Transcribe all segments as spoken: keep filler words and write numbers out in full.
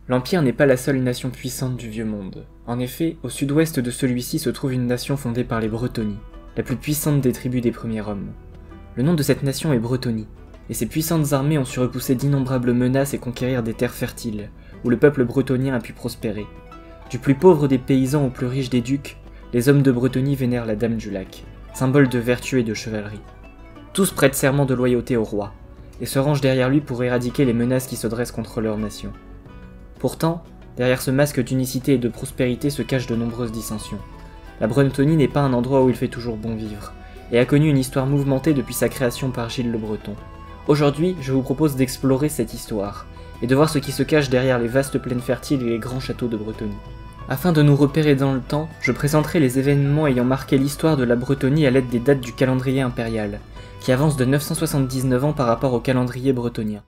L'Empire n'est pas la seule nation puissante du Vieux Monde. En effet, au sud-ouest de celui-ci se trouve une nation fondée par les Bretonnies, la plus puissante des tribus des premiers hommes. Le nom de cette nation est Bretonie, et ses puissantes armées ont su repousser d'innombrables menaces et conquérir des terres fertiles, où le peuple bretonien a pu prospérer. Du plus pauvre des paysans au plus riche des ducs, les hommes de Bretonie vénèrent la Dame du Lac, symbole de vertu et de chevalerie. Tous prêtent serment de loyauté au roi, et se rangent derrière lui pour éradiquer les menaces qui se dressent contre leur nation. Pourtant, derrière ce masque d'unicité et de prospérité se cachent de nombreuses dissensions. La Bretonie n'est pas un endroit où il fait toujours bon vivre, et a connu une histoire mouvementée depuis sa création par Gilles le Breton. Aujourd'hui, je vous propose d'explorer cette histoire, et de voir ce qui se cache derrière les vastes plaines fertiles et les grands châteaux de Bretonie. Afin de nous repérer dans le temps, je présenterai les événements ayant marqué l'histoire de la Bretonie à l'aide des dates du calendrier impérial, qui avance de neuf cent soixante-dix-neuf ans par rapport au calendrier bretonien.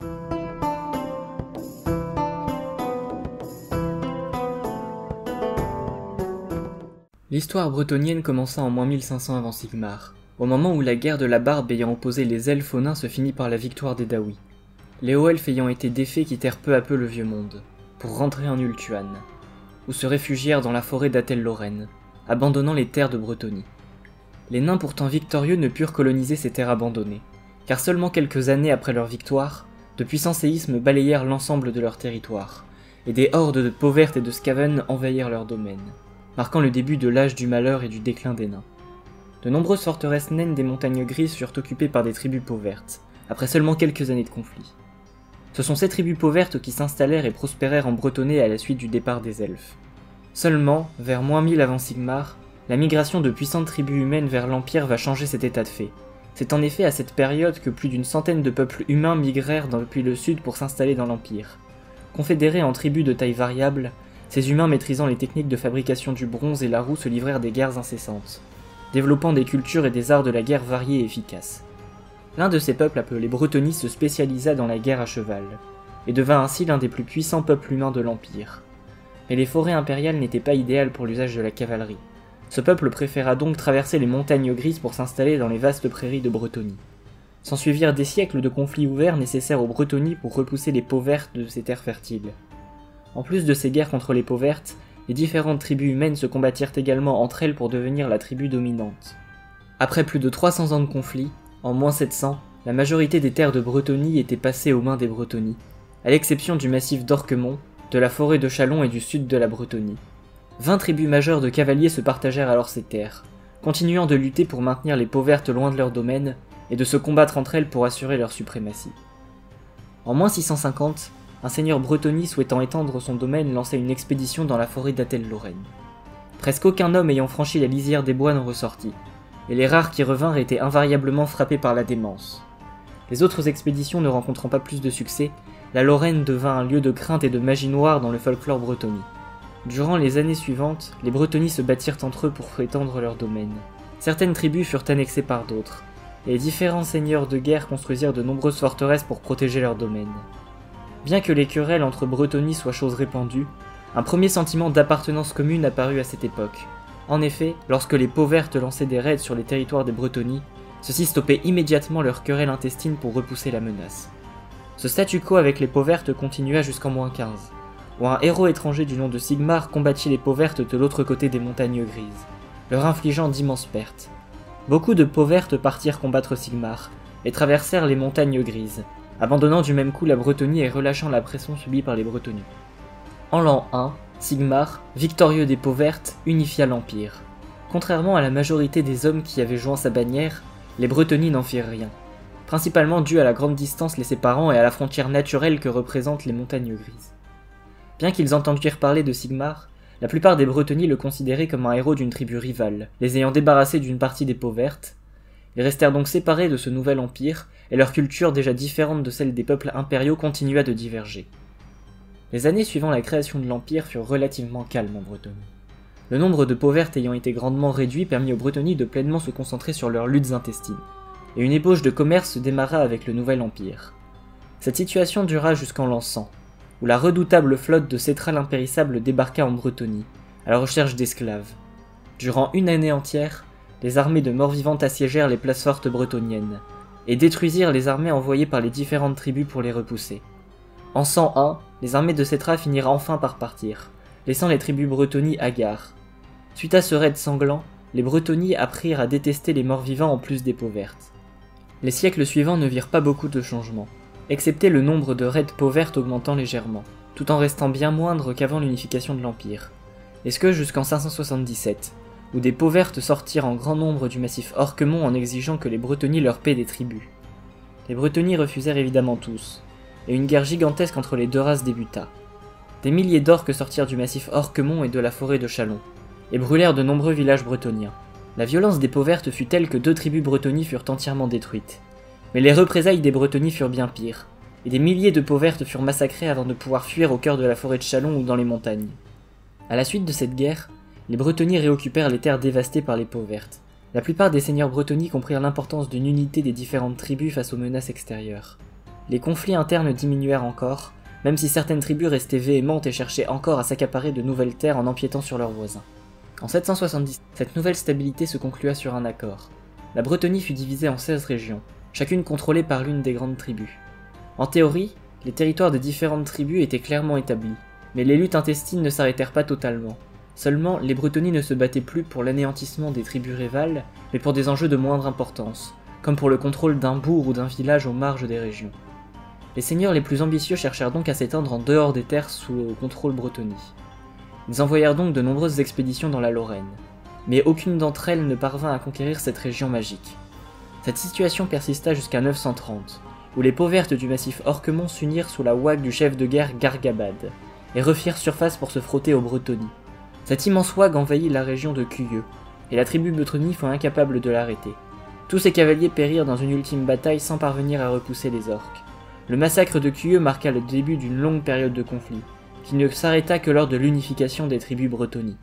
L'histoire bretonienne commença en moins mille cinq cents avant Sigmar, au moment où la guerre de la Barbe ayant opposé les elfes aux nains se finit par la victoire des Daoui. Les hauts elfes ayant été défaits quittèrent peu à peu le Vieux Monde, pour rentrer en Ultuan, où se réfugièrent dans la forêt d'Atel-Lorraine, abandonnant les terres de Bretonie. Les nains pourtant victorieux ne purent coloniser ces terres abandonnées, car seulement quelques années après leur victoire, de puissants séismes balayèrent l'ensemble de leur territoire, et des hordes de pauvertes et de scaven envahirent leur domaine, marquant le début de l'âge du malheur et du déclin des nains. De nombreuses forteresses naines des montagnes grises furent occupées par des tribus pauvertes, après seulement quelques années de conflit. Ce sont ces tribus pauvertes qui s'installèrent et prospérèrent en Bretonnie à la suite du départ des elfes. Seulement, vers moins mille avant Sigmar, la migration de puissantes tribus humaines vers l'Empire va changer cet état de fait. C'est en effet à cette période que plus d'une centaine de peuples humains migrèrent depuis le sud pour s'installer dans l'Empire. Confédérés en tribus de taille variable, ces humains maîtrisant les techniques de fabrication du bronze et la roue se livrèrent des guerres incessantes, développant des cultures et des arts de la guerre variés et efficaces. L'un de ces peuples appelé Bretonie se spécialisa dans la guerre à cheval, et devint ainsi l'un des plus puissants peuples humains de l'Empire. Mais les forêts impériales n'étaient pas idéales pour l'usage de la cavalerie. Ce peuple préféra donc traverser les montagnes grises pour s'installer dans les vastes prairies de Bretonie. S'ensuivirent des siècles de conflits ouverts nécessaires aux Bretonies pour repousser les peaux vertes de ces terres fertiles. En plus de ces guerres contre les peaux vertes, les différentes tribus humaines se combattirent également entre elles pour devenir la tribu dominante. Après plus de trois cents ans de conflit, en moins sept cents, la majorité des terres de Bretonie étaient passées aux mains des Bretonies, à l'exception du massif d'Orquemont, de la forêt de Chalon et du sud de la Bretonie. Vingt tribus majeures de cavaliers se partagèrent alors ces terres, continuant de lutter pour maintenir les peaux vertes loin de leur domaine et de se combattre entre elles pour assurer leur suprématie. En moins six cent cinquante, un seigneur Bretonie souhaitant étendre son domaine lança une expédition dans la forêt d'Atel-Lorraine. Presque aucun homme ayant franchi la lisière des bois n'en ressortit, et les rares qui revinrent étaient invariablement frappés par la démence. Les autres expéditions ne rencontrant pas plus de succès, la Lorraine devint un lieu de crainte et de magie noire dans le folklore Bretonie. Durant les années suivantes, les Bretonies se battirent entre eux pour étendre leur domaine. Certaines tribus furent annexées par d'autres, et différents seigneurs de guerre construisirent de nombreuses forteresses pour protéger leur domaine. Bien que les querelles entre Bretonies soient chose répandue, un premier sentiment d'appartenance commune apparut à cette époque. En effet, lorsque les peaux vertes lançaient des raids sur les territoires des Bretonies, ceux-ci stoppaient immédiatement leur querelle intestine pour repousser la menace. Ce statu quo avec les peaux vertes continua jusqu'en moins quinze, où un héros étranger du nom de Sigmar combattit les peaux vertes de l'autre côté des montagnes grises, leur infligeant d'immenses pertes. Beaucoup de peaux vertes partirent combattre Sigmar, et traversèrent les montagnes grises, abandonnant du même coup la Bretonie et relâchant la pression subie par les Bretonies. En l'an un, Sigmar, victorieux des peaux vertes, unifia l'Empire. Contrairement à la majorité des hommes qui avaient joint sa bannière, les Bretonies n'en firent rien, principalement dû à la grande distance les séparant et à la frontière naturelle que représentent les montagnes grises. Bien qu'ils entendirent parler de Sigmar, la plupart des Bretonies le considéraient comme un héros d'une tribu rivale, les ayant débarrassés d'une partie des peaux vertes. Ils restèrent donc séparés de ce nouvel empire, et leur culture déjà différente de celle des peuples impériaux continua de diverger. Les années suivant la création de l'Empire furent relativement calmes en Bretonie. Le nombre de peaux vertes ayant été grandement réduit permit aux Bretonies de pleinement se concentrer sur leurs luttes intestines, et une ébauche de commerce se démarra avec le nouvel empire. Cette situation dura jusqu'en l'an cent, où la redoutable flotte de Cétral impérissable débarqua en Bretonie, à la recherche d'esclaves. Durant une année entière, les armées de morts-vivants assiégèrent les places fortes bretoniennes, et détruisirent les armées envoyées par les différentes tribus pour les repousser. En cent un, les armées de Settra finirent enfin par partir, laissant les tribus Bretonnies hagards. Suite à ce raid sanglant, les Bretonnies apprirent à détester les morts-vivants en plus des peaux vertes. Les siècles suivants ne virent pas beaucoup de changements, excepté le nombre de raids peaux vertes augmentant légèrement, tout en restant bien moindre qu'avant l'unification de l'Empire. Et ce que jusqu'en cinq cent soixante-dix-sept, où des peaux vertes sortirent en grand nombre du massif Orquemont en exigeant que les Bretonnies leur paient des tributs. Les Bretonnies refusèrent évidemment tous, et une guerre gigantesque entre les deux races débuta. Des milliers d'orques sortirent du massif Orquemont et de la forêt de Chalon, et brûlèrent de nombreux villages bretoniens. La violence des peaux vertes fut telle que deux tribus bretonnies furent entièrement détruites. Mais les représailles des Bretonnies furent bien pires, et des milliers de peaux vertes furent massacrés avant de pouvoir fuir au cœur de la forêt de Chalon ou dans les montagnes. À la suite de cette guerre, les Bretonnies réoccupèrent les terres dévastées par les peaux vertes. La plupart des seigneurs bretonnies comprirent l'importance d'une unité des différentes tribus face aux menaces extérieures. Les conflits internes diminuèrent encore, même si certaines tribus restaient véhémentes et cherchaient encore à s'accaparer de nouvelles terres en empiétant sur leurs voisins. En sept cent soixante-dix, cette nouvelle stabilité se conclua sur un accord. La Bretonie fut divisée en seize régions, chacune contrôlée par l'une des grandes tribus. En théorie, les territoires des différentes tribus étaient clairement établis, mais les luttes intestines ne s'arrêtèrent pas totalement. Seulement, les Bretonnies ne se battaient plus pour l'anéantissement des tribus rivales, mais pour des enjeux de moindre importance, comme pour le contrôle d'un bourg ou d'un village aux marges des régions. Les seigneurs les plus ambitieux cherchèrent donc à s'étendre en dehors des terres sous le contrôle Bretonnie. Ils envoyèrent donc de nombreuses expéditions dans la Lorraine, mais aucune d'entre elles ne parvint à conquérir cette région magique. Cette situation persista jusqu'à neuf cent trente, où les peaux vertes du massif Orquemont s'unirent sous la ouague du chef de guerre Gargabad, et refirent surface pour se frotter aux Bretonnies. Cette immense ouague envahit la région de Cuyeux, et la tribu Bretonnie fut incapable de l'arrêter. Tous ses cavaliers périrent dans une ultime bataille sans parvenir à repousser les orques. Le massacre de Cuyeux marqua le début d'une longue période de conflit, qui ne s'arrêta que lors de l'unification des tribus Bretonnies.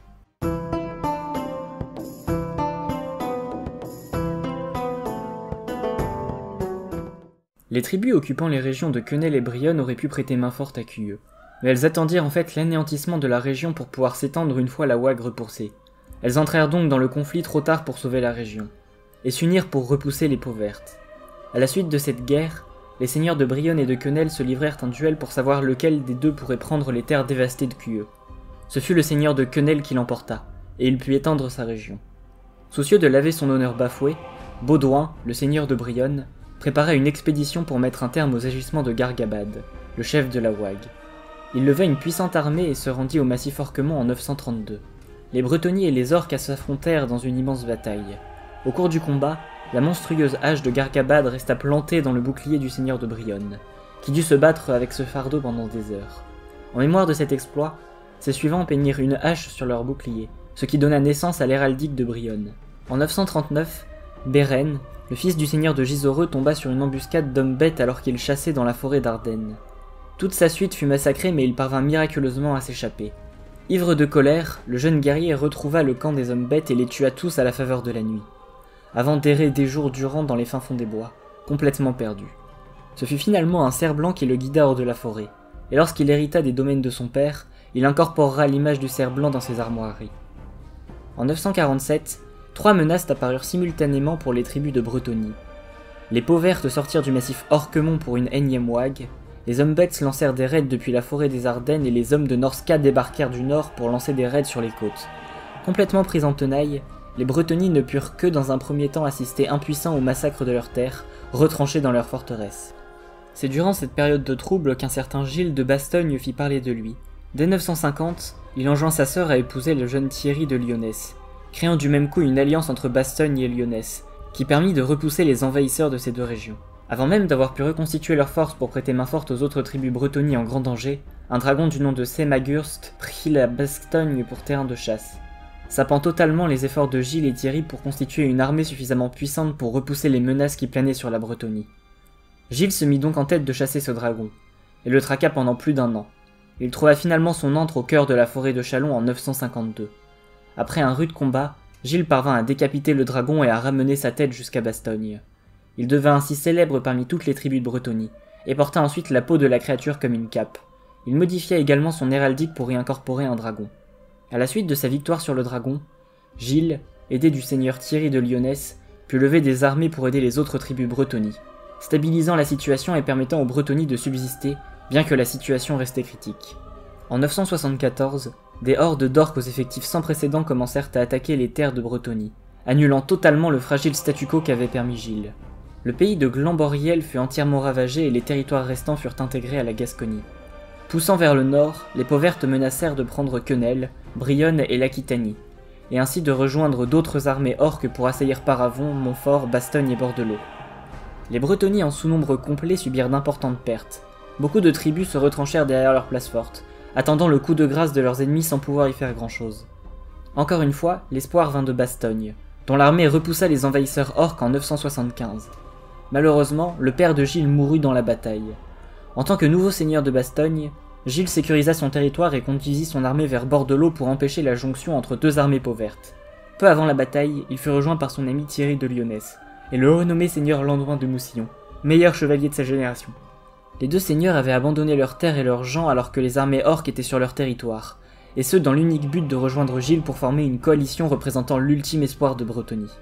Les tribus occupant les régions de Quenelle et Brionne auraient pu prêter main forte à Cuyeux, mais elles attendirent en fait l'anéantissement de la région pour pouvoir s'étendre une fois la ouague repoussée. Elles entrèrent donc dans le conflit trop tard pour sauver la région, et s'unirent pour repousser les peaux vertes. À la suite de cette guerre, les seigneurs de Brionne et de Quenelle se livrèrent un duel pour savoir lequel des deux pourrait prendre les terres dévastées de Cuyeux. Ce fut le seigneur de Quenelle qui l'emporta, et il put étendre sa région. Soucieux de laver son honneur bafoué, Baudouin, le seigneur de Brionne, prépara une expédition pour mettre un terme aux agissements de Gargabad, le chef de la ouague. Il leva une puissante armée et se rendit au massif Orquemont en neuf cent trente-deux. Les Bretonnies et les orques s'affrontèrent dans une immense bataille. Au cours du combat, la monstrueuse hache de Gargabad resta plantée dans le bouclier du seigneur de Brionne, qui dut se battre avec ce fardeau pendant des heures. En mémoire de cet exploit, ses suivants peignirent une hache sur leur bouclier, ce qui donna naissance à l'héraldique de Brionne. En neuf cent trente-neuf, Béren, le fils du seigneur de Gisors, tomba sur une embuscade d'hommes bêtes alors qu'il chassait dans la forêt d'Ardennes. Toute sa suite fut massacrée, mais il parvint miraculeusement à s'échapper. Ivre de colère, le jeune guerrier retrouva le camp des hommes bêtes et les tua tous à la faveur de la nuit, avant d'errer des jours durant dans les fins fonds des bois, complètement perdu. Ce fut finalement un cerf blanc qui le guida hors de la forêt, et lorsqu'il hérita des domaines de son père, il incorporera l'image du cerf blanc dans ses armoiries. En neuf cent quarante-sept, trois menaces apparurent simultanément pour les tribus de Bretonie. Les peaux vertes sortirent du massif Orquemont pour une énième ouague, les hommes bêtes lancèrent des raids depuis la forêt des Ardennes et les hommes de Norska débarquèrent du nord pour lancer des raids sur les côtes. Complètement pris en tenaille, les Bretonnies ne purent que dans un premier temps assister impuissants au massacre de leurs terres, retranchées dans leurs forteresses. C'est durant cette période de trouble qu'un certain Gilles de Bastogne fit parler de lui. Dès neuf cent cinquante, il enjoint sa sœur à épouser le jeune Thierry de Lyonesse, créant du même coup une alliance entre Bastogne et Lyonesse, qui permit de repousser les envahisseurs de ces deux régions. Avant même d'avoir pu reconstituer leurs forces pour prêter main forte aux autres tribus bretonnies en grand danger, un dragon du nom de Semagurst prit la Bastogne pour terrain de chasse. Sapant totalement les efforts de Gilles et Thierry pour constituer une armée suffisamment puissante pour repousser les menaces qui planaient sur la Bretonie. Gilles se mit donc en tête de chasser ce dragon, et le traqua pendant plus d'un an. Il trouva finalement son antre au cœur de la forêt de Chalon en neuf cent cinquante-deux. Après un rude combat, Gilles parvint à décapiter le dragon et à ramener sa tête jusqu'à Bastogne. Il devint ainsi célèbre parmi toutes les tribus de Bretonie, et porta ensuite la peau de la créature comme une cape. Il modifia également son héraldique pour y incorporer un dragon. À la suite de sa victoire sur le dragon, Gilles, aidé du seigneur Thierry de Lyonesse, put lever des armées pour aider les autres tribus Bretonies. Stabilisant la situation et permettant aux Bretonies de subsister, bien que la situation restait critique. En neuf cent soixante-quatorze, des hordes d'orques aux effectifs sans précédent commencèrent à attaquer les terres de Bretonie, annulant totalement le fragile statu quo qu'avait permis Gilles. Le pays de Glamboriel fut entièrement ravagé et les territoires restants furent intégrés à la Gascogne. Poussant vers le nord, les Pauvertes menacèrent de prendre Quenelle, Brionne et l'Aquitanie, et ainsi de rejoindre d'autres armées orques pour assaillir Paravon, Montfort, Bastogne et Bordelot. Les Bretonnies en sous-nombre complet subirent d'importantes pertes. Beaucoup de tribus se retranchèrent derrière leurs places fortes, attendant le coup de grâce de leurs ennemis sans pouvoir y faire grand-chose. Encore une fois, l'espoir vint de Bastogne, dont l'armée repoussa les envahisseurs orques en neuf cent soixante-quinze. Malheureusement, le père de Gilles mourut dans la bataille. En tant que nouveau seigneur de Bastogne, Gilles sécurisa son territoire et conduisit son armée vers Bordelot pour empêcher la jonction entre deux armées pauvertes. Peu avant la bataille, il fut rejoint par son ami Thierry de Lyonesse, et le renommé seigneur Landouin de Moussillon, meilleur chevalier de sa génération. Les deux seigneurs avaient abandonné leurs terres et leurs gens alors que les armées orques étaient sur leur territoire, et ce dans l'unique but de rejoindre Gilles pour former une coalition représentant l'ultime espoir de Bretonie.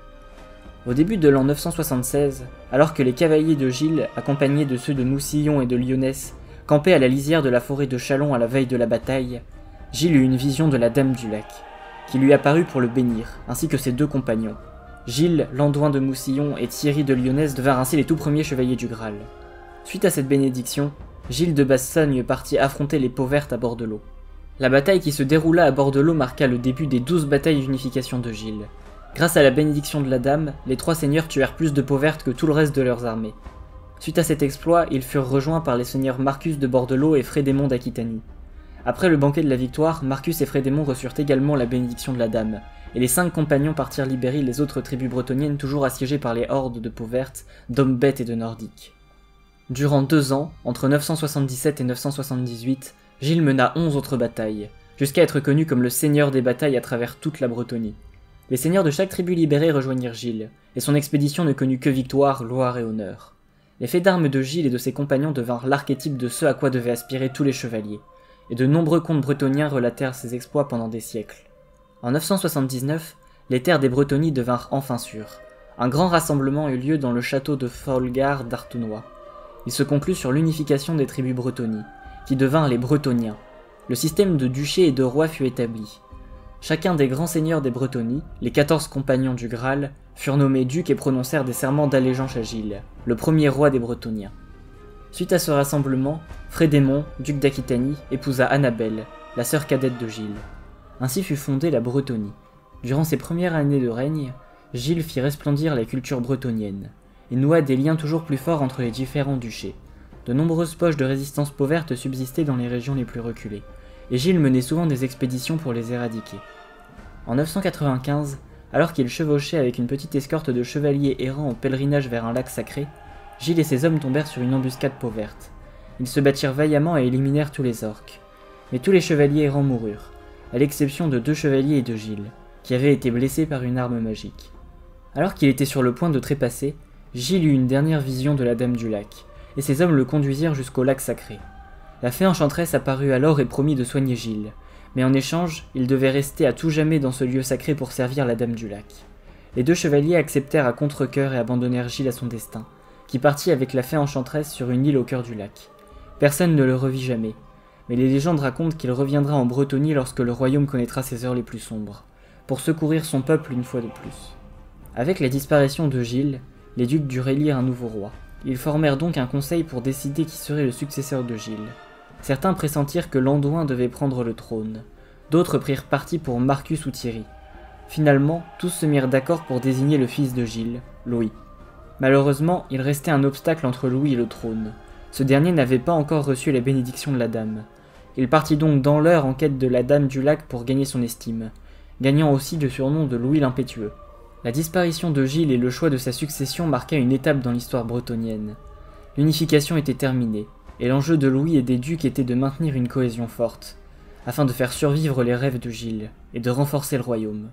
Au début de l'an neuf cent soixante-seize, alors que les cavaliers de Gilles, accompagnés de ceux de Moussillon et de Lyonesse, campaient à la lisière de la forêt de Châlons à la veille de la bataille, Gilles eut une vision de la Dame du Lac, qui lui apparut pour le bénir, ainsi que ses deux compagnons. Gilles, Landouin de Moussillon et Thierry de Lyonesse devinrent ainsi les tout premiers chevaliers du Graal. Suite à cette bénédiction, Gilles de Bastogne partit affronter les Pauvertes à Bordelot. La bataille qui se déroula à Bordelot marqua le début des douze batailles d'unification de Gilles. Grâce à la bénédiction de la Dame, les trois seigneurs tuèrent plus de Pauvertes que tout le reste de leurs armées. Suite à cet exploit, ils furent rejoints par les seigneurs Marcus de Bordelot et Frédémond d'Aquitanie. Après le banquet de la victoire, Marcus et Frédémond reçurent également la bénédiction de la Dame, et les cinq compagnons partirent libérer les autres tribus bretonniennes toujours assiégées par les hordes de Pauvertes, d'hommes bêtes et de Nordiques. Durant deux ans, entre neuf cent soixante-dix-sept et neuf cent soixante-dix-huit, Gilles mena onze autres batailles, jusqu'à être connu comme le seigneur des batailles à travers toute la Bretonie. Les seigneurs de chaque tribu libérée rejoignirent Gilles, et son expédition ne connut que victoire, gloire et honneur. Les faits d'armes de Gilles et de ses compagnons devinrent l'archétype de ce à quoi devaient aspirer tous les chevaliers, et de nombreux contes bretoniens relatèrent ses exploits pendant des siècles. En neuf cent soixante-dix-neuf, les terres des Bretonnies devinrent enfin sûres. Un grand rassemblement eut lieu dans le château de Folgar d'Artenois. Il se conclut sur l'unification des tribus Bretonnies, qui devinrent les Bretoniens. Le système de duché et de roi fut établi. Chacun des grands seigneurs des Bretonnies, les quatorze compagnons du Graal, furent nommés ducs et prononcèrent des serments d'allégeance à Gilles, le premier roi des Bretoniens. Suite à ce rassemblement, Frédémond, duc d'Aquitanie, épousa Annabelle, la sœur cadette de Gilles. Ainsi fut fondée la Bretonie. Durant ses premières années de règne, Gilles fit resplendir la culture bretonienne. Il noua des liens toujours plus forts entre les différents duchés. De nombreuses poches de résistance pauvertes subsistaient dans les régions les plus reculées, et Gilles menait souvent des expéditions pour les éradiquer. En neuf cent quatre-vingt-quinze, alors qu'il chevauchait avec une petite escorte de chevaliers errants en pèlerinage vers un lac sacré, Gilles et ses hommes tombèrent sur une embuscade pauverte. Ils se battirent vaillamment et éliminèrent tous les orques. Mais tous les chevaliers errants moururent, à l'exception de deux chevaliers et de Gilles, qui avaient été blessés par une arme magique. Alors qu'il était sur le point de trépasser, Gilles eut une dernière vision de la Dame du Lac, et ses hommes le conduisirent jusqu'au lac sacré. La fée enchanteresse apparut alors et promit de soigner Gilles, mais en échange, il devait rester à tout jamais dans ce lieu sacré pour servir la Dame du Lac. Les deux chevaliers acceptèrent à contre-cœur et abandonnèrent Gilles à son destin, qui partit avec la fée enchanteresse sur une île au cœur du lac. Personne ne le revit jamais, mais les légendes racontent qu'il reviendra en Bretonie lorsque le royaume connaîtra ses heures les plus sombres, pour secourir son peuple une fois de plus. Avec la disparition de Gilles, les ducs durent élire un nouveau roi. Ils formèrent donc un conseil pour décider qui serait le successeur de Gilles. Certains pressentirent que Landouin devait prendre le trône, d'autres prirent parti pour Marcus ou Thierry. Finalement, tous se mirent d'accord pour désigner le fils de Gilles, Louis. Malheureusement, il restait un obstacle entre Louis et le trône. Ce dernier n'avait pas encore reçu la bénédiction de la Dame. Il partit donc dans l'heure en quête de la Dame du Lac pour gagner son estime, gagnant aussi le surnom de Louis l'Impétueux. La disparition de Gilles et le choix de sa succession marqua une étape dans l'histoire bretonienne. L'unification était terminée, et l'enjeu de Louis et des ducs était de maintenir une cohésion forte, afin de faire survivre les rêves de Gilles, et de renforcer le royaume.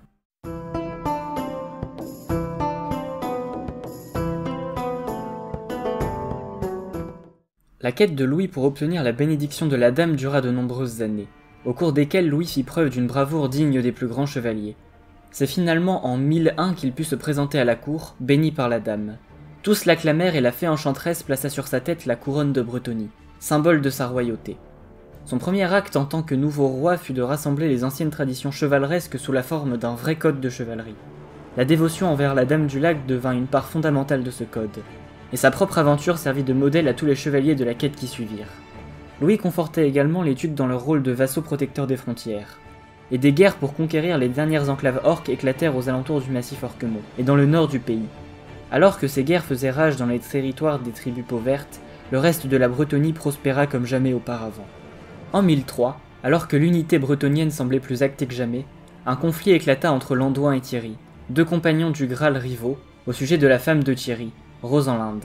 La quête de Louis pour obtenir la bénédiction de la Dame dura de nombreuses années, au cours desquelles Louis fit preuve d'une bravoure digne des plus grands chevaliers. C'est finalement en mille un qu'il put se présenter à la cour, béni par la Dame. Tous l'acclamèrent et la fée enchanteresse plaça sur sa tête la couronne de Bretonie. symbole de sa royauté. Son premier acte en tant que nouveau roi fut de rassembler les anciennes traditions chevaleresques sous la forme d'un vrai code de chevalerie. La dévotion envers la Dame du Lac devint une part fondamentale de ce code, et sa propre aventure servit de modèle à tous les chevaliers de la quête qui suivirent. Louis confortait également les ducs dans leur rôle de vassaux protecteurs des frontières, et des guerres pour conquérir les dernières enclaves orques éclatèrent aux alentours du massif Orquemont, et dans le nord du pays. Alors que ces guerres faisaient rage dans les territoires des tribus Pauvertes, le reste de la Bretonie prospéra comme jamais auparavant. En mille trois, alors que l'unité bretonienne semblait plus actée que jamais, un conflit éclata entre Landoin et Thierry, deux compagnons du Graal rivaux, au sujet de la femme de Thierry, Rosenlinde.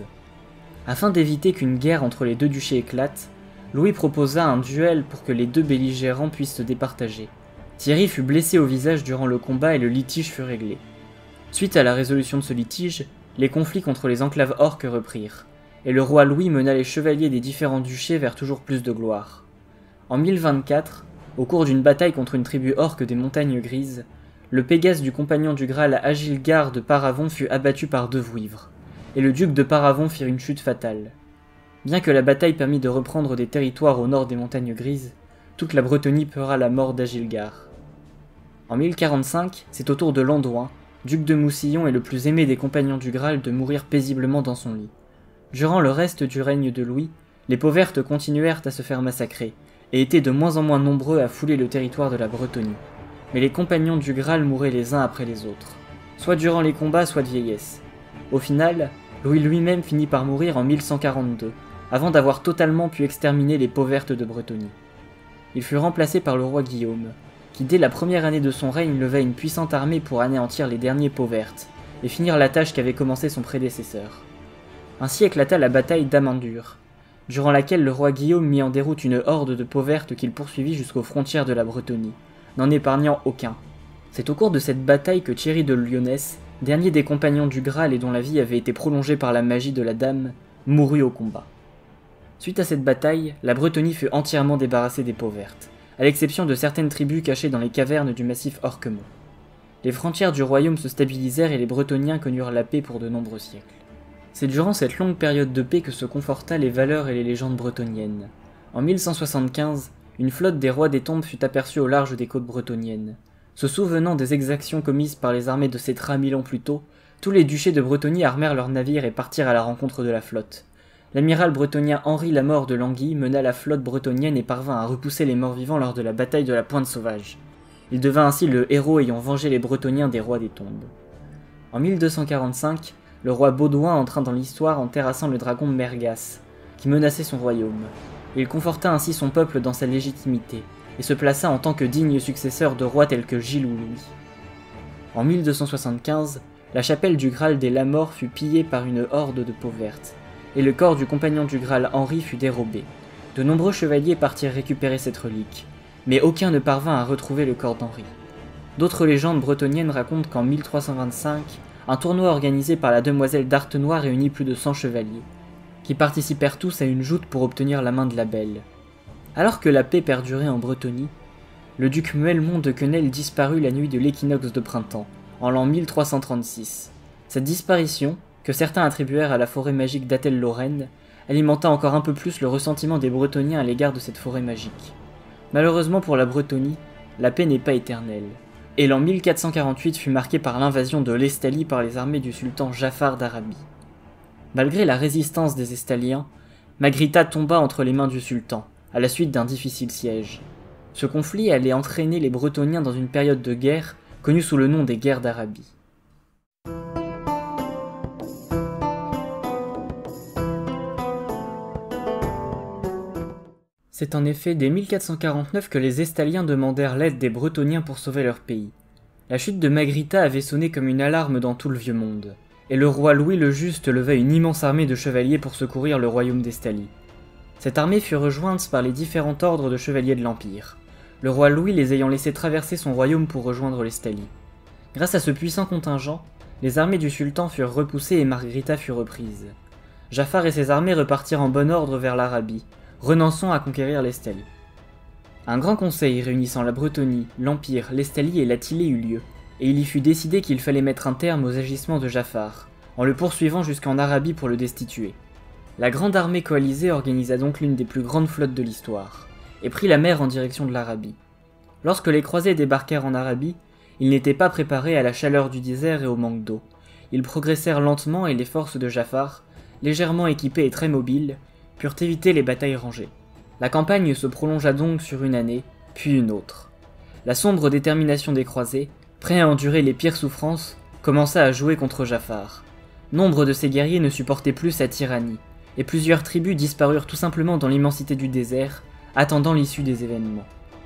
Afin d'éviter qu'une guerre entre les deux duchés éclate, Louis proposa un duel pour que les deux belligérants puissent se départager. Thierry fut blessé au visage durant le combat et le litige fut réglé. Suite à la résolution de ce litige, les conflits contre les enclaves orques reprirent, et le roi Louis mena les chevaliers des différents duchés vers toujours plus de gloire. En mille vingt-quatre, au cours d'une bataille contre une tribu orque des montagnes grises, le Pégase du compagnon du Graal Agilgar de Paravon fut abattu par deux vouivres, et le duc de Paravon fit une chute fatale. Bien que la bataille permit de reprendre des territoires au nord des montagnes grises, toute la Bretonie pleura la mort d'Agilgar. En mille quarante-cinq, c'est au tour de Landoin, duc de Moussillon et le plus aimé des compagnons du Graal, de mourir paisiblement dans son lit. Durant le reste du règne de Louis, les Pauvertes continuèrent à se faire massacrer, et étaient de moins en moins nombreux à fouler le territoire de la Bretonie. Mais les compagnons du Graal mouraient les uns après les autres, soit durant les combats, soit de vieillesse. Au final, Louis lui-même finit par mourir en mille cent quarante-deux, avant d'avoir totalement pu exterminer les Pauvertes de Bretonie. Il fut remplacé par le roi Guillaume, qui dès la première année de son règne leva une puissante armée pour anéantir les derniers Pauvertes, et finir la tâche qu'avait commencé son prédécesseur. Ainsi éclata la bataille d'Amandur, durant laquelle le roi Guillaume mit en déroute une horde de Pauvertes qu'il poursuivit jusqu'aux frontières de la Bretonie, n'en épargnant aucun. C'est au cours de cette bataille que Thierry de Lyonesse, dernier des compagnons du Graal et dont la vie avait été prolongée par la magie de la Dame, mourut au combat. Suite à cette bataille, la Bretonie fut entièrement débarrassée des Pauvertes, à l'exception de certaines tribus cachées dans les cavernes du massif Orquemont. Les frontières du royaume se stabilisèrent et les Bretoniens connurent la paix pour de nombreux siècles. C'est durant cette longue période de paix que se conforta les valeurs et les légendes bretoniennes. En mille cent soixante-quinze, une flotte des rois des tombes fut aperçue au large des côtes bretoniennes. Se souvenant des exactions commises par les armées de Cétra mille ans plus tôt, tous les duchés de Bretonie armèrent leurs navires et partirent à la rencontre de la flotte. L'amiral bretonien Henri Lamort de Languille mena la flotte bretonienne et parvint à repousser les morts-vivants lors de la bataille de la Pointe Sauvage. Il devint ainsi le héros ayant vengé les Bretoniens des rois des tombes. En mille deux cent quarante-cinq, le roi Baudouin entra dans l'histoire en terrassant le dragon Mergas, qui menaçait son royaume. Il conforta ainsi son peuple dans sa légitimité, et se plaça en tant que digne successeur de rois tels que Gilles ou Louis. En mille deux cent soixante-quinze, la chapelle du Graal des Lamorts fut pillée par une horde de Pauvertes, et le corps du compagnon du Graal Henri fut dérobé. De nombreux chevaliers partirent récupérer cette relique, mais aucun ne parvint à retrouver le corps d'Henri. D'autres légendes bretoniennes racontent qu'en mille trois cent vingt-cinq, un tournoi organisé par la demoiselle d'Artenois réunit plus de cent chevaliers, qui participèrent tous à une joute pour obtenir la main de la belle. Alors que la paix perdurait en Bretonie, le duc Muelmont de Quenelle disparut la nuit de l'équinoxe de printemps, en l'an mille trois cent trente-six. Cette disparition, que certains attribuèrent à la forêt magique d'Atel-Lorraine, alimenta encore un peu plus le ressentiment des Bretoniens à l'égard de cette forêt magique. Malheureusement pour la Bretonie, la paix n'est pas éternelle, et l'an mille quatre cent quarante-huit fut marqué par l'invasion de l'Estalie par les armées du sultan Jafar d'Arabie. Malgré la résistance des Estaliens, Maghrita tomba entre les mains du sultan, à la suite d'un difficile siège. Ce conflit allait entraîner les Bretoniens dans une période de guerre connue sous le nom des guerres d'Arabie. C'est en effet dès mille quatre cent quarante-neuf que les Estaliens demandèrent l'aide des Bretoniens pour sauver leur pays. La chute de Maghrita avait sonné comme une alarme dans tout le vieux monde, et le roi Louis le Juste leva une immense armée de chevaliers pour secourir le royaume d'Estalie. Cette armée fut rejointe par les différents ordres de chevaliers de l'Empire, le roi Louis les ayant laissés traverser son royaume pour rejoindre l'Estalie. Grâce à ce puissant contingent, les armées du sultan furent repoussées et Maghrita fut reprise. Jafar et ses armées repartirent en bon ordre vers l'Arabie, renonçant à conquérir l'Estalie. Un grand conseil réunissant la Bretonie, l'Empire, l'Estalie et l'Attilée eut lieu, et il y fut décidé qu'il fallait mettre un terme aux agissements de Jafar, en le poursuivant jusqu'en Arabie pour le destituer. La grande armée coalisée organisa donc l'une des plus grandes flottes de l'histoire, et prit la mer en direction de l'Arabie. Lorsque les croisés débarquèrent en Arabie, ils n'étaient pas préparés à la chaleur du désert et au manque d'eau. Ils progressèrent lentement et les forces de Jafar, légèrement équipées et très mobiles, purent éviter les batailles rangées. La campagne se prolongea donc sur une année, puis une autre. La sombre détermination des croisés, prêts à endurer les pires souffrances, commença à jouer contre Jafar. Nombre de ces guerriers ne supportaient plus sa tyrannie, et plusieurs tribus disparurent tout simplement dans l'immensité du désert, attendant l'issue des événements.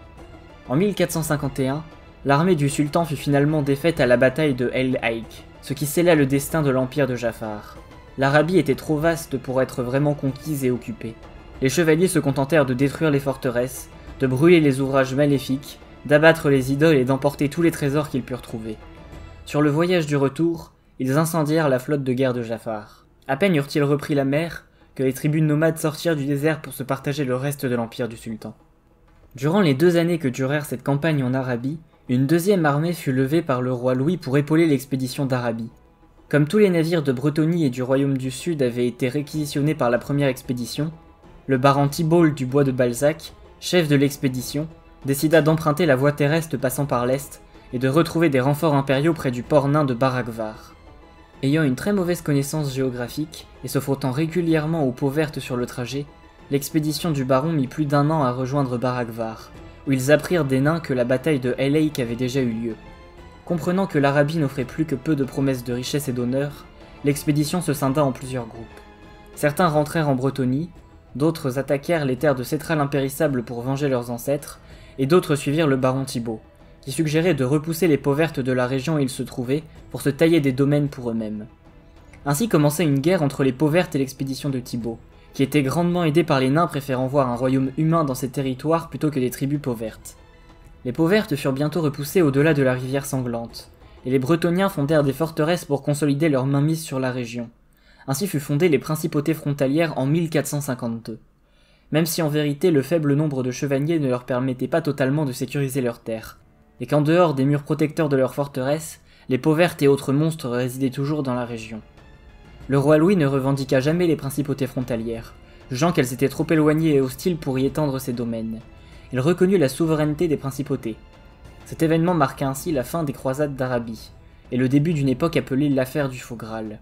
En mille quatre cent cinquante et un, l'armée du sultan fut finalement défaite à la bataille de El Haïk, ce qui scella le destin de l'empire de Jafar. L'Arabie était trop vaste pour être vraiment conquise et occupée. Les chevaliers se contentèrent de détruire les forteresses, de brûler les ouvrages maléfiques, d'abattre les idoles et d'emporter tous les trésors qu'ils purent trouver. Sur le voyage du retour, ils incendièrent la flotte de guerre de Jafar. À peine eurent-ils repris la mer, que les tribus nomades sortirent du désert pour se partager le reste de l'empire du sultan. Durant les deux années que durèrent cette campagne en Arabie, une deuxième armée fut levée par le roi Louis pour épauler l'expédition d'Arabie. Comme tous les navires de Bretonie et du Royaume du Sud avaient été réquisitionnés par la première expédition, le baron Thibault du bois de Balzac, chef de l'expédition, décida d'emprunter la voie terrestre passant par l'est et de retrouver des renforts impériaux près du port nain de Barakvar. Ayant une très mauvaise connaissance géographique et se frottant régulièrement aux peaux vertes sur le trajet, l'expédition du baron mit plus d'un an à rejoindre Barakvar, où ils apprirent des nains que la bataille de El Haïk avait déjà eu lieu. Comprenant que l'Arabie n'offrait plus que peu de promesses de richesse et d'honneur, l'expédition se scinda en plusieurs groupes. Certains rentrèrent en Bretonie, d'autres attaquèrent les terres de Cétral impérissables pour venger leurs ancêtres, et d'autres suivirent le baron Thibault, qui suggérait de repousser les peaux vertes de la région où ils se trouvaient pour se tailler des domaines pour eux-mêmes. Ainsi commençait une guerre entre les peaux vertes et l'expédition de Thibault, qui était grandement aidée par les nains préférant voir un royaume humain dans ces territoires plutôt que des tribus peaux vertes. Les peaux vertes furent bientôt repoussées au-delà de la rivière sanglante, et les Bretoniens fondèrent des forteresses pour consolider leur mainmise sur la région. Ainsi fut fondée les principautés frontalières en mille quatre cent cinquante-deux. Même si en vérité le faible nombre de chevaliers ne leur permettait pas totalement de sécuriser leurs terres, et qu'en dehors des murs protecteurs de leurs forteresses, les peaux vertes et autres monstres résidaient toujours dans la région. Le roi Louis ne revendiqua jamais les principautés frontalières, jugeant qu'elles étaient trop éloignées et hostiles pour y étendre ses domaines. Il reconnut la souveraineté des principautés. Cet événement marqua ainsi la fin des croisades d'Arabie, et le début d'une époque appelée l'affaire du Faux Graal.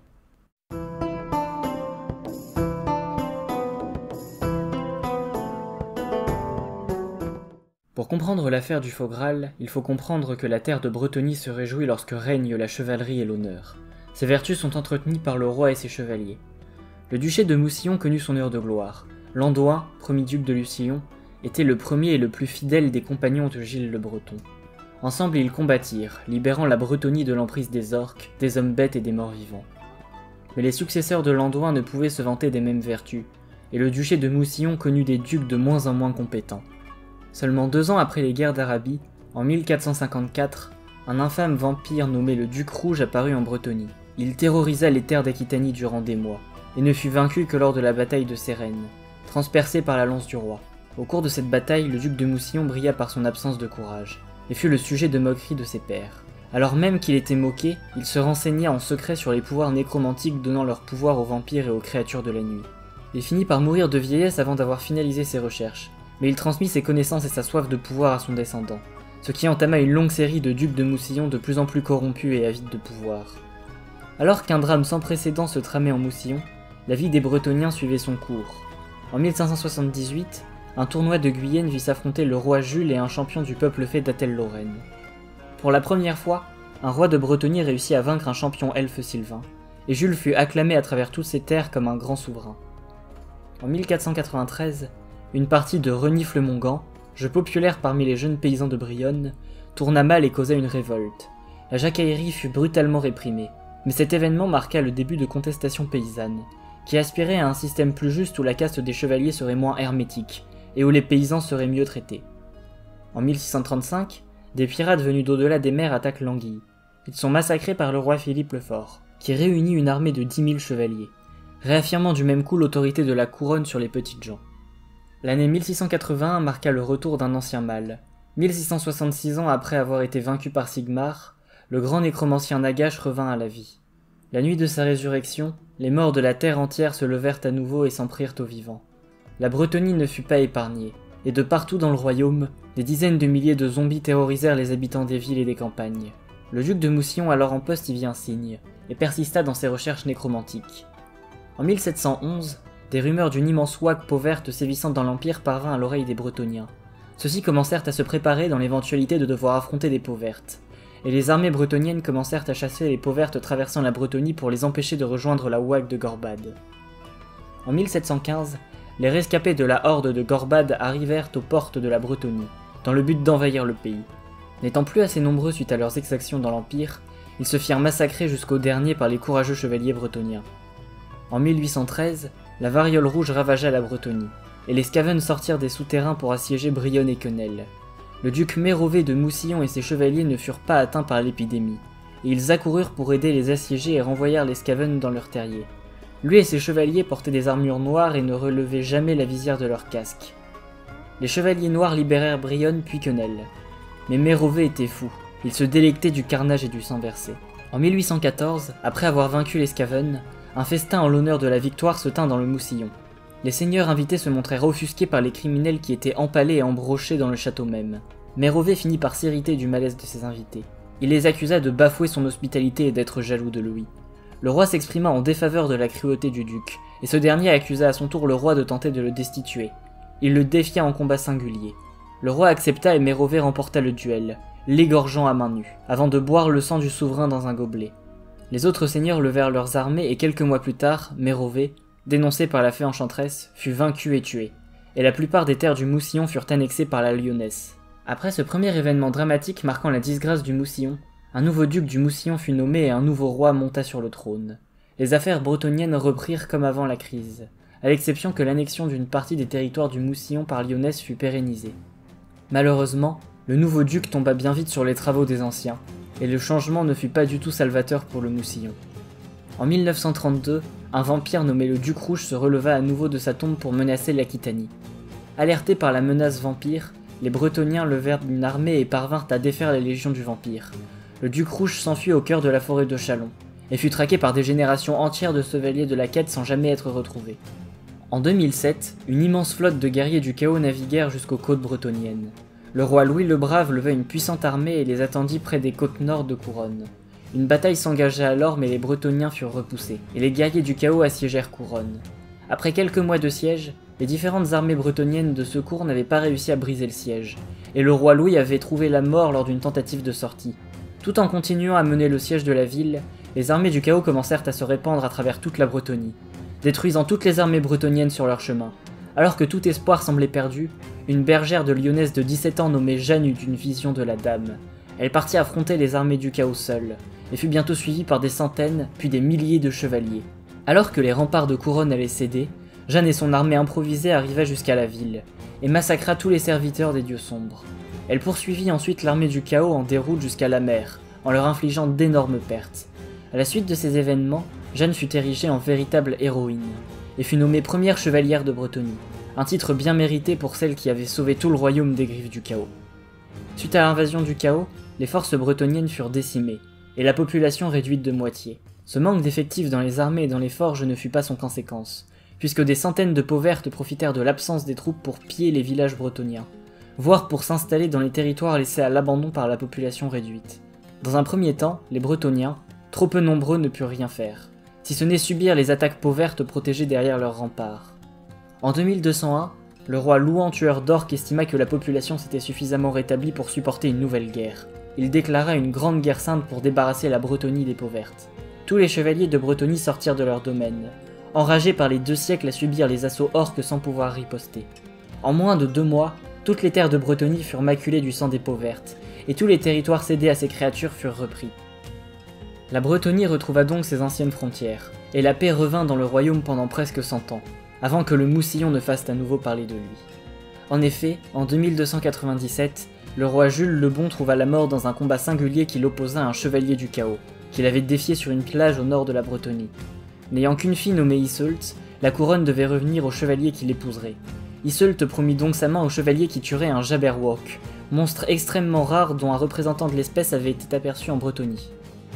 Pour comprendre l'affaire du Faux Graal, il faut comprendre que la terre de Bretonie se réjouit lorsque règne la chevalerie et l'honneur. Ces vertus sont entretenues par le roi et ses chevaliers. Le duché de Moussillon connut son heure de gloire. Landoin, premier duc de Lucillon, était le premier et le plus fidèle des compagnons de Gilles le Breton. Ensemble ils combattirent, libérant la Bretonie de l'emprise des orques, des hommes bêtes et des morts vivants. Mais les successeurs de Landoin ne pouvaient se vanter des mêmes vertus, et le duché de Moussillon connut des ducs de moins en moins compétents. Seulement deux ans après les guerres d'Arabie, en mille quatre cent cinquante-quatre, un infâme vampire nommé le Duc Rouge apparut en Bretonie. Il terrorisa les terres d'Aquitanie durant des mois, et ne fut vaincu que lors de la bataille de Cérène, transpercé par la lance du roi. Au cours de cette bataille, le duc de Moussillon brilla par son absence de courage, et fut le sujet de moqueries de ses pairs. Alors même qu'il était moqué, il se renseigna en secret sur les pouvoirs nécromantiques donnant leur pouvoir aux vampires et aux créatures de la nuit. Il finit par mourir de vieillesse avant d'avoir finalisé ses recherches, mais il transmit ses connaissances et sa soif de pouvoir à son descendant, ce qui entama une longue série de ducs de Moussillon de plus en plus corrompus et avides de pouvoir. Alors qu'un drame sans précédent se tramait en Moussillon, la vie des Bretoniens suivait son cours. En mille cinq cent soixante-dix-huit, un tournoi de Guyenne vit s'affronter le roi Jules et un champion du peuple fait d'Athel-Lorraine. Pour la première fois, un roi de Bretonie réussit à vaincre un champion elfe sylvain, et Jules fut acclamé à travers toutes ses terres comme un grand souverain. En mille quatre cent quatre-vingt-treize, une partie de Renifle-Mongan, jeu populaire parmi les jeunes paysans de Brionne, tourna mal et causa une révolte. La jacaillerie fut brutalement réprimée, mais cet événement marqua le début de contestations paysannes, qui aspiraient à un système plus juste où la caste des chevaliers serait moins hermétique, et où les paysans seraient mieux traités. En mille six cent trente-cinq, des pirates venus d'au-delà des mers attaquent l'Anguille. Ils sont massacrés par le roi Philippe le Fort, qui réunit une armée de dix mille chevaliers, réaffirmant du même coup l'autorité de la couronne sur les petites gens. L'année mille six cent quatre-vingt-un marqua le retour d'un ancien mal. mille six cent soixante-six ans après avoir été vaincu par Sigmar, le grand nécromancien Nagash revint à la vie. La nuit de sa résurrection, les morts de la terre entière se levèrent à nouveau et s'en prirent aux vivants. La Bretonie ne fut pas épargnée, et de partout dans le royaume, des dizaines de milliers de zombies terrorisèrent les habitants des villes et des campagnes. Le duc de Moussillon, alors en poste, y vit un signe, et persista dans ses recherches nécromantiques. En mille sept cent onze, des rumeurs d'une immense ouague peau-verte sévissant dans l'Empire parvint à l'oreille des Bretoniens. Ceux-ci commencèrent à se préparer dans l'éventualité de devoir affronter des peaux-vertes, et les armées bretoniennes commencèrent à chasser les peaux-vertes traversant la Bretonie pour les empêcher de rejoindre la ouague de Gorbad. En mille sept cent quinze, les rescapés de la horde de Gorbad arrivèrent aux portes de la Bretonie, dans le but d'envahir le pays. N'étant plus assez nombreux suite à leurs exactions dans l'Empire, ils se firent massacrer jusqu'au dernier par les courageux chevaliers bretoniens. En mille huit cent treize, la variole rouge ravagea la Bretonie, et les Scaven sortirent des souterrains pour assiéger Brionne et Quenelle. Le duc Mérové de Moussillon et ses chevaliers ne furent pas atteints par l'épidémie, et ils accoururent pour aider les assiégés et renvoyèrent les Scaven dans leur terrier. Lui et ses chevaliers portaient des armures noires et ne relevaient jamais la visière de leur casque. Les chevaliers noirs libérèrent Brionne puis Quenelle. Mais Mérové était fou, il se délectait du carnage et du sang versé. En mille huit cent quatorze, après avoir vaincu les Scaven, un festin en l'honneur de la victoire se tint dans le Moussillon. Les seigneurs invités se montrèrent offusqués par les criminels qui étaient empalés et embrochés dans le château même. Mérové finit par s'irriter du malaise de ses invités. Il les accusa de bafouer son hospitalité et d'être jaloux de Louis. Le roi s'exprima en défaveur de la cruauté du duc, et ce dernier accusa à son tour le roi de tenter de le destituer. Il le défia en combat singulier. Le roi accepta et Mérové remporta le duel, l'égorgeant à main nue, avant de boire le sang du souverain dans un gobelet. Les autres seigneurs levèrent leurs armées et quelques mois plus tard, Mérové, dénoncé par la fée enchanteresse, fut vaincu et tué, et la plupart des terres du Moussillon furent annexées par la Lyonesse. Après ce premier événement dramatique marquant la disgrâce du Moussillon, un nouveau duc du Moussillon fut nommé et un nouveau roi monta sur le trône. Les affaires bretoniennes reprirent comme avant la crise, à l'exception que l'annexion d'une partie des territoires du Moussillon par Lyonesse fut pérennisée. Malheureusement, le nouveau duc tomba bien vite sur les travaux des anciens, et le changement ne fut pas du tout salvateur pour le Moussillon. En mille neuf cent trente-deux, un vampire nommé le Duc Rouge se releva à nouveau de sa tombe pour menacer l'Aquitanie. Alertés par la menace vampire, les Bretoniens levèrent une armée et parvinrent à défaire les légions du vampire. Le Duc Rouge s'enfuit au cœur de la forêt de Chalon, et fut traqué par des générations entières de chevaliers de la quête sans jamais être retrouvé. En deux mille sept, une immense flotte de guerriers du chaos naviguèrent jusqu'aux côtes bretoniennes. Le roi Louis le Brave leva une puissante armée et les attendit près des côtes nord de Couronne. Une bataille s'engagea alors mais les Bretoniens furent repoussés, et les guerriers du chaos assiégèrent Couronne. Après quelques mois de siège, les différentes armées bretoniennes de secours n'avaient pas réussi à briser le siège, et le roi Louis avait trouvé la mort lors d'une tentative de sortie. Tout en continuant à mener le siège de la ville, les armées du chaos commencèrent à se répandre à travers toute la Bretonie, détruisant toutes les armées bretoniennes sur leur chemin. Alors que tout espoir semblait perdu, une bergère de Lyonnaise de dix-sept ans nommée Jeanne eut une vision de la dame. Elle partit affronter les armées du chaos seule, et fut bientôt suivie par des centaines, puis des milliers de chevaliers. Alors que les remparts de Couronne allaient céder, Jeanne et son armée improvisée arrivaient jusqu'à la ville, et massacra tous les serviteurs des dieux sombres. Elle poursuivit ensuite l'armée du chaos en déroute jusqu'à la mer, en leur infligeant d'énormes pertes. À la suite de ces événements, Jeanne fut érigée en véritable héroïne, et fut nommée première chevalière de Bretonie, un titre bien mérité pour celle qui avait sauvé tout le royaume des griffes du chaos. Suite à l'invasion du chaos, les forces bretoniennes furent décimées, et la population réduite de moitié. Ce manque d'effectifs dans les armées et dans les forges ne fut pas sans conséquence, puisque des centaines de peaux vertes profitèrent de l'absence des troupes pour piller les villages bretoniens, voire pour s'installer dans les territoires laissés à l'abandon par la population réduite. Dans un premier temps, les Bretoniens, trop peu nombreux, ne purent rien faire, si ce n'est subir les attaques peaux vertes protégées derrière leurs remparts. En deux mille deux cent un, le roi Louan tueur d'orques estima que la population s'était suffisamment rétablie pour supporter une nouvelle guerre. Il déclara une grande guerre sainte pour débarrasser la Bretonie des peaux vertes. Tous les chevaliers de Bretonie sortirent de leur domaine, enragés par les deux siècles à subir les assauts orques sans pouvoir riposter. En moins de deux mois, toutes les terres de Bretonie furent maculées du sang des peaux vertes, et tous les territoires cédés à ces créatures furent repris. La Bretonie retrouva donc ses anciennes frontières, et la paix revint dans le royaume pendant presque cent ans, avant que le Moussillon ne fasse à nouveau parler de lui. En effet, en deux mille deux cent quatre-vingt-dix-sept, le roi Jules le Bon trouva la mort dans un combat singulier qui l'opposa à un chevalier du chaos, qu'il avait défié sur une plage au nord de la Bretonie. N'ayant qu'une fille nommée Iseult, la couronne devait revenir au chevalier qui l'épouserait. Iseult promit donc sa main au chevalier qui tuerait un Jabberwock, monstre extrêmement rare dont un représentant de l'espèce avait été aperçu en Bretonie.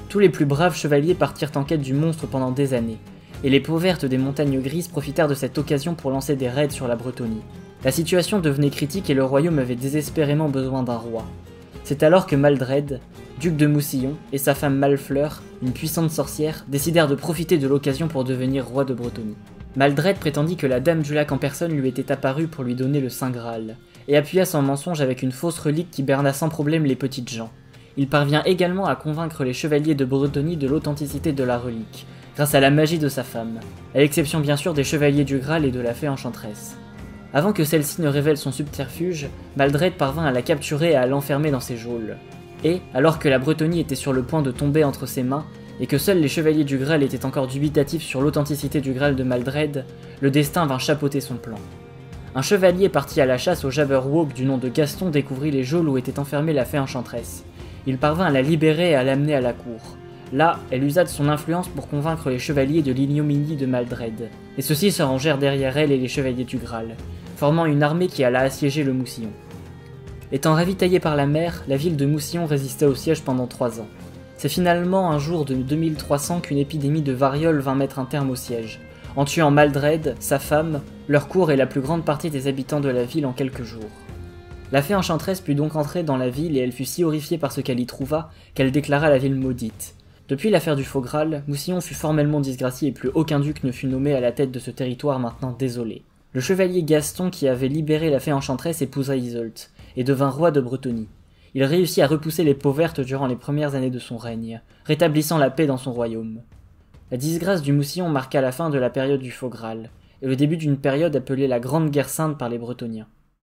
Tous les plus braves chevaliers partirent en quête du monstre pendant des années, et les peaux vertes des montagnes grises profitèrent de cette occasion pour lancer des raids sur la Bretonie. La situation devenait critique et le royaume avait désespérément besoin d'un roi. C'est alors que Maldred, duc de Moussillon, et sa femme Malfleur, une puissante sorcière, décidèrent de profiter de l'occasion pour devenir roi de Bretonie. Maldred prétendit que la dame du lac en personne lui était apparue pour lui donner le Saint Graal, et appuya son mensonge avec une fausse relique qui berna sans problème les petites gens. Il parvient également à convaincre les chevaliers de Bretonie de l'authenticité de la relique, grâce à la magie de sa femme, à l'exception bien sûr des chevaliers du Graal et de la fée enchanteresse. Avant que celle-ci ne révèle son subterfuge, Maldred parvint à la capturer et à l'enfermer dans ses geôles. Et, alors que la Bretonie était sur le point de tomber entre ses mains, et que seuls les chevaliers du Graal étaient encore dubitatifs sur l'authenticité du Graal de Maldred, le destin vint chapeauter son plan. Un chevalier parti à la chasse au Jabberwock du nom de Gaston découvrit les geôles où était enfermée la fée enchanteresse. Il parvint à la libérer et à l'amener à la cour. Là, elle usa de son influence pour convaincre les chevaliers de l'ignominie de Maldred, et ceux-ci se rangèrent derrière elle et les chevaliers du Graal, formant une armée qui alla assiéger le Moussillon. Étant ravitaillée par la mer, la ville de Moussillon résista au siège pendant trois ans. C'est finalement un jour de deux mille trois cents qu'une épidémie de variole vint mettre un terme au siège, en tuant Maldred, sa femme, leur cour et la plus grande partie des habitants de la ville en quelques jours. La fée enchanteresse put donc entrer dans la ville et elle fut si horrifiée par ce qu'elle y trouva qu'elle déclara la ville maudite. Depuis l'affaire du faux Graal, Moussillon fut formellement disgracié et plus aucun duc ne fut nommé à la tête de ce territoire maintenant désolé. Le chevalier Gaston qui avait libéré la fée enchanteresse épousa Iseult, et devint roi de Bretonie. Il réussit à repousser les peaux vertes durant les premières années de son règne, rétablissant la paix dans son royaume. La disgrâce du Moussillon marqua la fin de la période du faux Graal, et le début d'une période appelée la Grande Guerre Sainte par les Bretoniens.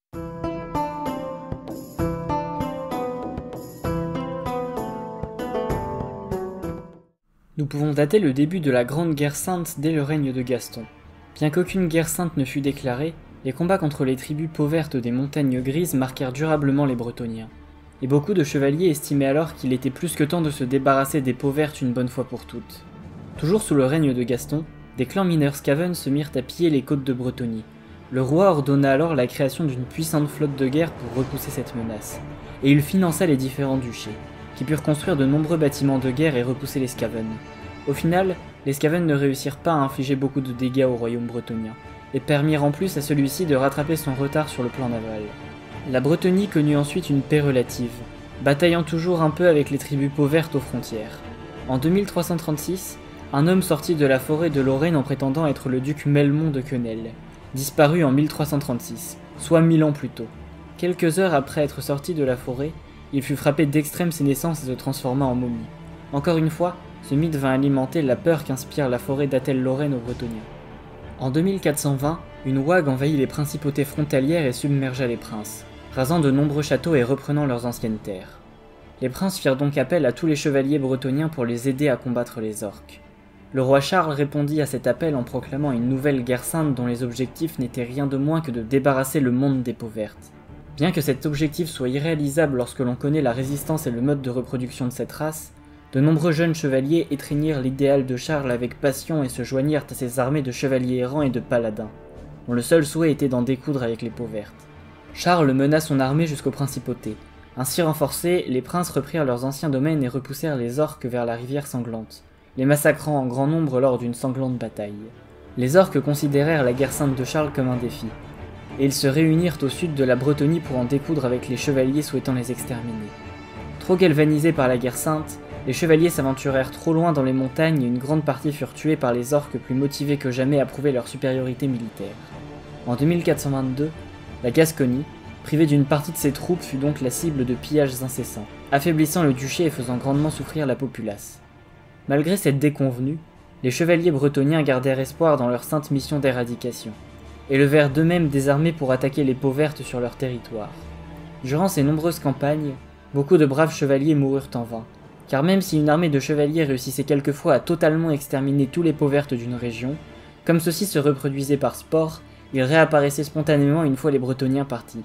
Nous pouvons dater le début de la Grande Guerre Sainte dès le règne de Gaston. Bien qu'aucune guerre sainte ne fût déclarée, les combats contre les tribus peaux vertes des montagnes grises marquèrent durablement les Bretoniens. Et beaucoup de chevaliers estimaient alors qu'il était plus que temps de se débarrasser des peaux vertes une bonne fois pour toutes. Toujours sous le règne de Gaston, des clans mineurs scaven se mirent à piller les côtes de Bretonie. Le roi ordonna alors la création d'une puissante flotte de guerre pour repousser cette menace, et il finança les différents duchés, qui purent construire de nombreux bâtiments de guerre et repousser les Scaven. Au final, les Scaven ne réussirent pas à infliger beaucoup de dégâts au royaume bretonien, et permirent en plus à celui-ci de rattraper son retard sur le plan naval. La Bretonie connut ensuite une paix relative, bataillant toujours un peu avec les tribus peaux vertes aux frontières. En deux mille trois cent trente-six, un homme sortit de la forêt de Lorraine en prétendant être le duc Melmont de Quenelle, disparu en mille trois cent trente-six, soit mille ans plus tôt. Quelques heures après être sorti de la forêt, il fut frappé d'extrême sénescence et se transforma en momie. Encore une fois, ce mythe vint alimenter la peur qu'inspire la forêt d'Athel-Lorraine aux Bretoniens. En deux mille quatre cent vingt, une ouague envahit les principautés frontalières et submergea les princes, rasant de nombreux châteaux et reprenant leurs anciennes terres. Les princes firent donc appel à tous les chevaliers bretoniens pour les aider à combattre les orques. Le roi Charles répondit à cet appel en proclamant une nouvelle guerre sainte dont les objectifs n'étaient rien de moins que de débarrasser le monde des peaux vertes. Bien que cet objectif soit irréalisable lorsque l'on connaît la résistance et le mode de reproduction de cette race, de nombreux jeunes chevaliers étreignirent l'idéal de Charles avec passion et se joignirent à ses armées de chevaliers errants et de paladins, dont le seul souhait était d'en découdre avec les peaux vertes. Charles mena son armée jusqu'aux principautés. Ainsi renforcés, les princes reprirent leurs anciens domaines et repoussèrent les orques vers la rivière sanglante, les massacrant en grand nombre lors d'une sanglante bataille. Les orques considérèrent la guerre sainte de Charles comme un défi, et ils se réunirent au sud de la Bretonie pour en découdre avec les chevaliers souhaitant les exterminer. Trop galvanisés par la guerre sainte, les chevaliers s'aventurèrent trop loin dans les montagnes et une grande partie furent tués par les orques plus motivés que jamais à prouver leur supériorité militaire. En deux mille quatre cent vingt-deux, la Gascogne, privée d'une partie de ses troupes, fut donc la cible de pillages incessants, affaiblissant le duché et faisant grandement souffrir la populace. Malgré cette déconvenue, les chevaliers bretoniens gardèrent espoir dans leur sainte mission d'éradication, et levèrent d'eux-mêmes des armées pour attaquer les peaux vertes sur leur territoire. Durant ces nombreuses campagnes, beaucoup de braves chevaliers moururent en vain, car même si une armée de chevaliers réussissait quelquefois à totalement exterminer tous les peaux vertes d'une région, comme ceux-ci se reproduisaient par sport, ils réapparaissaient spontanément une fois les Bretoniens partis.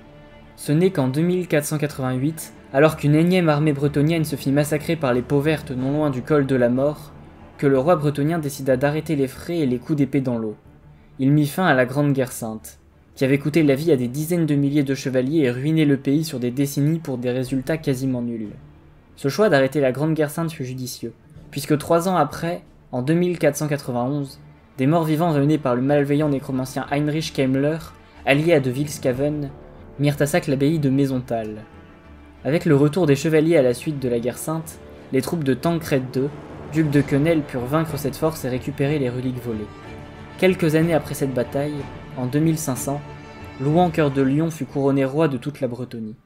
Ce n'est qu'en deux mille quatre cent quatre-vingt-huit, alors qu'une énième armée bretonienne se fit massacrer par les peaux vertes non loin du col de la mort, que le roi bretonien décida d'arrêter les frais et les coups d'épée dans l'eau. Il mit fin à la Grande Guerre Sainte, qui avait coûté la vie à des dizaines de milliers de chevaliers et ruiné le pays sur des décennies pour des résultats quasiment nuls. Ce choix d'arrêter la Grande Guerre Sainte fut judicieux, puisque trois ans après, en deux mille quatre cent quatre-vingt-onze, des morts-vivants venus par le malveillant nécromancien Heinrich Kaemmler, allié à de Wilscaven, mirent à sac l'abbaye de Maisontal. Avec le retour des chevaliers à la suite de la guerre sainte, les troupes de Tancred deux, duc de Quesnel, purent vaincre cette force et récupérer les reliques volées. Quelques années après cette bataille, en deux mille cinq cents, Louan Cœur de Lion fut couronné roi de toute la Bretonie.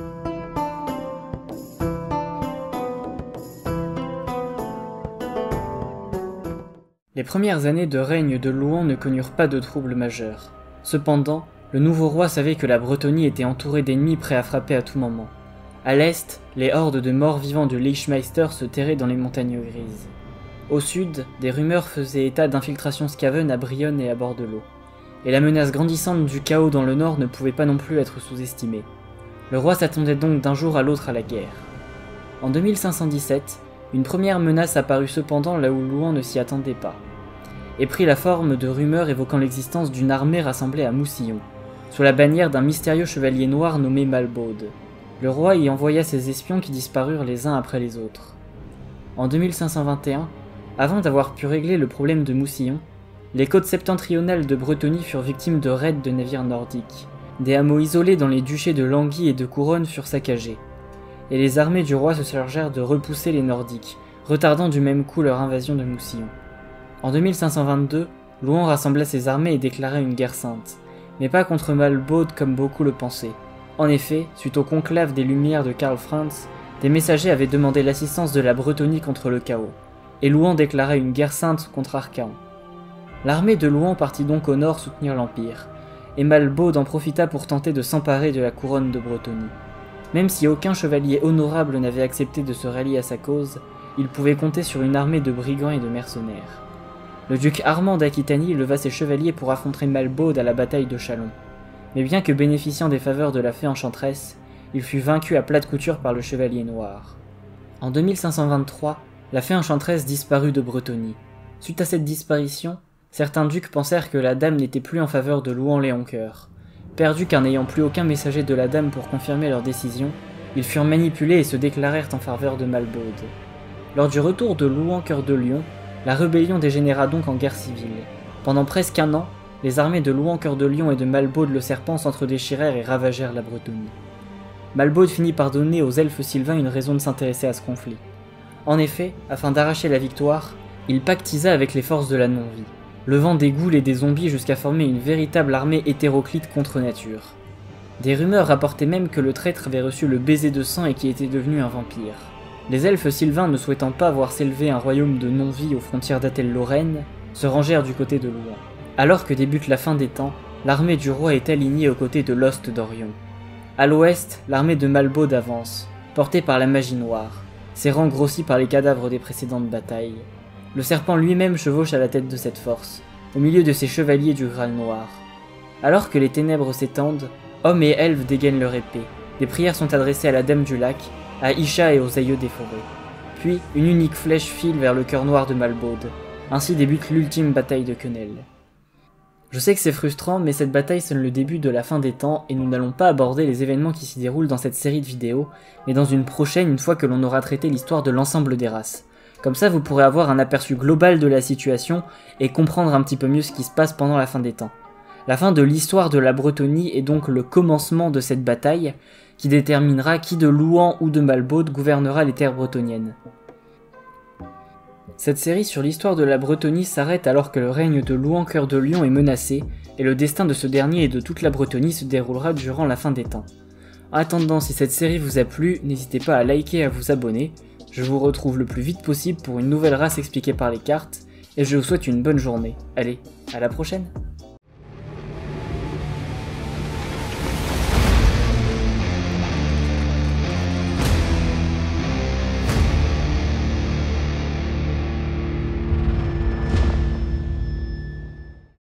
Les premières années de règne de Louan ne connurent pas de troubles majeurs. Cependant, le nouveau roi savait que la Bretonie était entourée d'ennemis prêts à frapper à tout moment. À l'est, les hordes de morts-vivants de Leichmeister se terraient dans les montagnes grises. Au sud, des rumeurs faisaient état d'infiltrations Skaven à Brionne et à bord de l'eau. Et la menace grandissante du chaos dans le nord ne pouvait pas non plus être sous-estimée. Le roi s'attendait donc d'un jour à l'autre à la guerre. En deux mille cinq cent dix-sept, une première menace apparut cependant là où Louan ne s'y attendait pas, et prit la forme de rumeurs évoquant l'existence d'une armée rassemblée à Moussillon, sous la bannière d'un mystérieux chevalier noir nommé Malbaude. Le roi y envoya ses espions qui disparurent les uns après les autres. En deux mille cinq cent vingt et un, avant d'avoir pu régler le problème de Moussillon, les côtes septentrionales de Bretonie furent victimes de raids de navires nordiques. Des hameaux isolés dans les duchés de Languy et de Couronne furent saccagés, et les armées du roi se chargèrent de repousser les Nordiques, retardant du même coup leur invasion de Moussillon. En deux mille cinq cent vingt-deux, Louan rassembla ses armées et déclara une guerre sainte, mais pas contre Malbaude comme beaucoup le pensaient. En effet, suite au conclave des Lumières de Karl Franz, des messagers avaient demandé l'assistance de la Bretonie contre le chaos, et Louan déclara une guerre sainte contre Arcahon. L'armée de Louan partit donc au nord soutenir l'Empire, et Malbaude en profita pour tenter de s'emparer de la couronne de Bretonie. Même si aucun chevalier honorable n'avait accepté de se rallier à sa cause, il pouvait compter sur une armée de brigands et de mercenaires. Le duc Armand d'Aquitanie leva ses chevaliers pour affronter Malbaude à la bataille de Châlons. Mais bien que bénéficiant des faveurs de la fée enchanteresse, il fut vaincu à plate couture par le chevalier noir. En deux mille cinq cent vingt-trois, la fée enchanteresse disparut de Bretonie. Suite à cette disparition, certains ducs pensèrent que la dame n'était plus en faveur de Louan Léoncoeur. Perdus car n'ayant plus aucun messager de la dame pour confirmer leur décision, ils furent manipulés et se déclarèrent en faveur de Malbaude. Lors du retour de Louan Cœur de Lion, la rébellion dégénéra donc en guerre civile. Pendant presque un an, les armées de Louan Cœur de Lion et de Malbaude le Serpent s'entre-déchirèrent et ravagèrent la Bretonie. Malbaude finit par donner aux elfes sylvains une raison de s'intéresser à ce conflit. En effet, afin d'arracher la victoire, il pactisa avec les forces de la non-vie, levant des ghouls et des zombies jusqu'à former une véritable armée hétéroclite contre nature. Des rumeurs rapportaient même que le traître avait reçu le baiser de sang et qui était devenu un vampire. Les elfes sylvains, ne souhaitant pas voir s'élever un royaume de non-vie aux frontières d'Athel-Lorraine, se rangèrent du côté de Louan. Alors que débute la fin des temps, l'armée du roi est alignée aux côtés de l'Host d'Orion. À l'ouest, l'armée de Malbaude avance, portée par la magie noire, ses rangs grossis par les cadavres des précédentes batailles. Le serpent lui-même chevauche à la tête de cette force, au milieu de ses chevaliers du Graal noir. Alors que les ténèbres s'étendent, hommes et elfes dégainent leur épée. Des prières sont adressées à la Dame du Lac, à Isha et aux aïeux des forêts. Puis, une unique flèche file vers le cœur noir de Malbaude. Ainsi débute l'ultime bataille de Quesnel. Je sais que c'est frustrant, mais cette bataille sonne le début de la fin des temps, et nous n'allons pas aborder les événements qui s'y déroulent dans cette série de vidéos, mais dans une prochaine, une fois que l'on aura traité l'histoire de l'ensemble des races. Comme ça, vous pourrez avoir un aperçu global de la situation, et comprendre un petit peu mieux ce qui se passe pendant la fin des temps. La fin de l'histoire de la Bretonie est donc le commencement de cette bataille, qui déterminera qui de Louan ou de Malbaude gouvernera les terres bretoniennes. Cette série sur l'histoire de la Bretonie s'arrête alors que le règne de Louan Cœur de Lion est menacé, et le destin de ce dernier et de toute la Bretonie se déroulera durant la fin des temps. En attendant, si cette série vous a plu, n'hésitez pas à liker et à vous abonner. Je vous retrouve le plus vite possible pour une nouvelle race expliquée par les cartes, et je vous souhaite une bonne journée. Allez, à la prochaine!